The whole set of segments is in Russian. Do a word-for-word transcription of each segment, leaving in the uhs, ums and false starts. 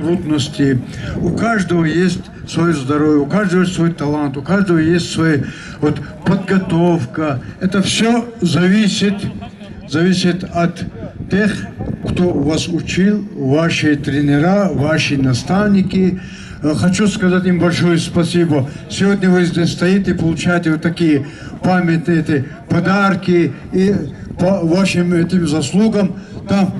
трудности. У каждого есть свое здоровье, у каждого есть свой талант, у каждого есть своя вот, подготовка. Это все зависит, зависит от тех, кто вас учил, ваши тренера, ваши наставники. Хочу сказать им большое спасибо. Сегодня вы здесь стоите и получаете вот такие памятные эти подарки, и по вашим этим заслугам там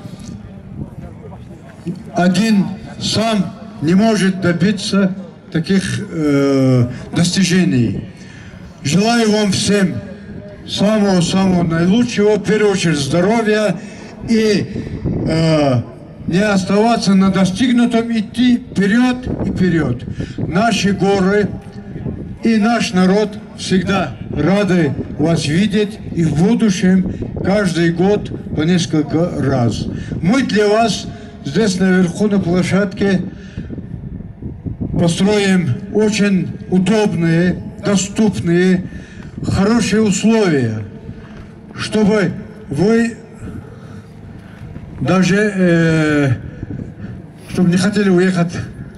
один сам не может добиться таких э, достижений. Желаю вам всем самого-самого наилучшего, в первую очередь здоровья, и э, не оставаться на достигнутом, идти вперед и вперед. Наши горы и наш народ всегда рады вас видеть, и в будущем каждый год по несколько раз. Мы для вас здесь наверху на площадке построим очень удобные, доступные, хорошие условия, чтобы вы даже, э, чтобы не хотели уехать,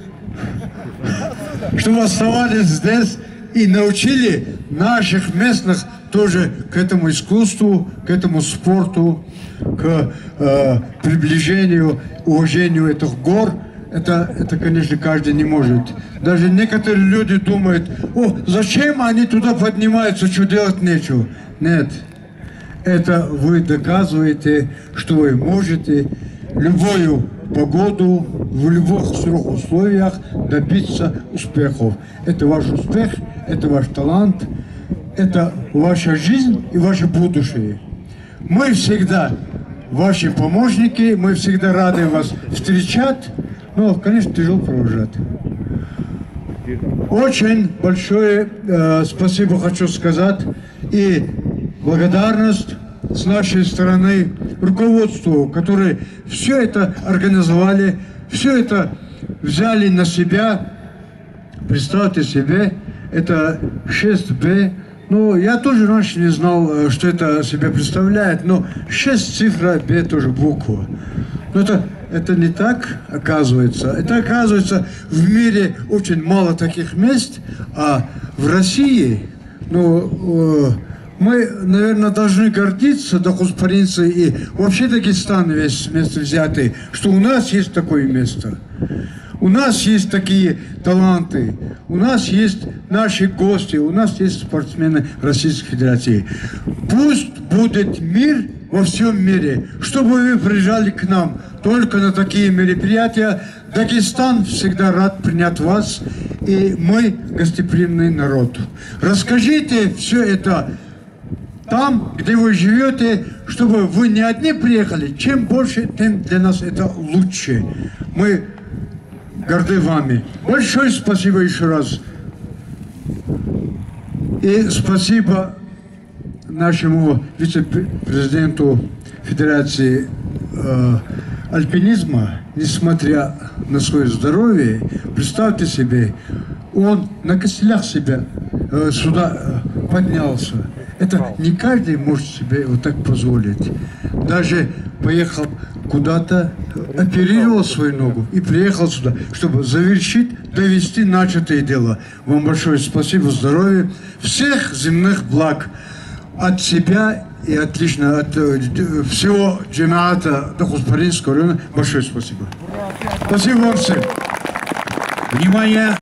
чтобы оставались здесь и научили наших местных тоже к этому искусству, к этому спорту, к э, приближению, уважению этих гор. Это, это, конечно, каждый не может. Даже некоторые люди думают: о, зачем они туда поднимаются, что делать нечего. Нет. Это вы доказываете, что вы можете любую погоду, в любых сырых условиях добиться успехов. Это ваш успех, это ваш талант, это ваша жизнь и ваше будущее. Мы всегда ваши помощники, мы всегда рады вас встречать, но, конечно, тяжело провожать. Очень большое э, спасибо хочу сказать и благодарность с нашей стороны руководству, которые все это организовали, все это взяли на себя. Представьте себе, это шесть бэ. Ну, я тоже раньше не знал, что это себя представляет, но шесть цифра, бэ тоже буква. Но это, это не так, оказывается. Это, оказывается, в мире очень мало таких мест, а в России, ну, мы, наверное, должны гордиться, дохуспаринцы и вообще Дагестан весь вместе взятый, что у нас есть такое место. У нас есть такие таланты, у нас есть наши гости, у нас есть спортсмены Российской Федерации. Пусть будет мир во всем мире, чтобы вы приезжали к нам только на такие мероприятия. Дагестан всегда рад принять вас, и мы гостеприимный народ. Расскажите все это там, где вы живете, чтобы вы не одни приехали. Чем больше, тем для нас это лучше. Мы горды вами. Большое спасибо еще раз. И спасибо нашему вице-президенту Федерации э, альпинизма. Несмотря на свое здоровье, представьте себе, он на костылях себя э, сюда э, поднялся. Это не каждый может себе вот так позволить. Даже поехал куда-то, оперировал свою ногу и приехал сюда, чтобы завершить, довести начатое дело. Вам большое спасибо, здоровья, всех земных благ от себя и отлично от всего джамиата Дохуспаринского района. Большое спасибо. Спасибо вам всем. Внимание!